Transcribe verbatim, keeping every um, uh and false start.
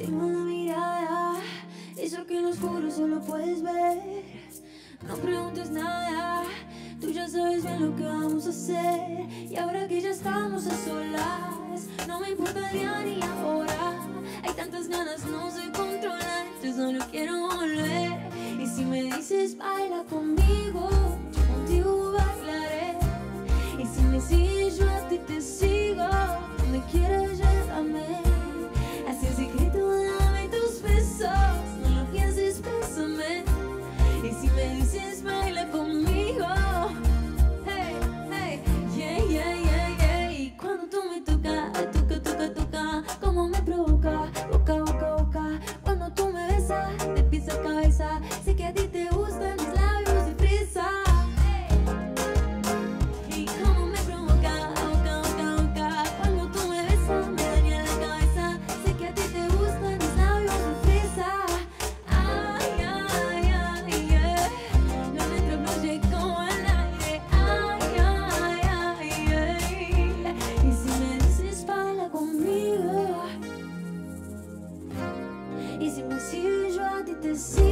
Tengo una mirada, eso que en lo oscuro solo puedes ver. No preguntes nada, tú ya sabes bien lo que vamos a hacer. Y ahora que ya estamos a solas, no me importa el día ni la hora. Hay tantas ganas, no se controlan, yo solo quiero volver. Y si me dices baila conmigo, yo contigo bailaré. Y si me sigues yo a ti te sigo, donde quieras llévame. Así en secreto dame tus besos, no lo pienses, bésame. Y si me dices baila conmigo, hey, hey, yeah, yeah, yeah, yeah. Y cuando tú me tocas, toca, toca, toca, como me provoca, boca, boca, boca. Cuando tú me besas, de pies a cabeza, sé que a ti te gustan mis labios de fresa. Y como me provoca, boca, boca, boca. Cuando tú me besas, me daña la cabeza, sé que a ti te gustan mis labios de fresa. Ay, ay, ay, yeah. Lo nuestro fluye como el aire. Ay, ay, ay, yeah. Y si me dices baila conmigo, y si me sigues yo a ti te sigo.